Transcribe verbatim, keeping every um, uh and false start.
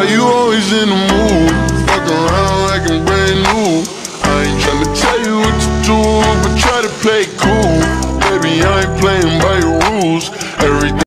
you always in the mood? Fuck around like I'm brand new. I ain't tryna tell you what to do, but try to play cool. Baby, I ain't playing by your rules. Everything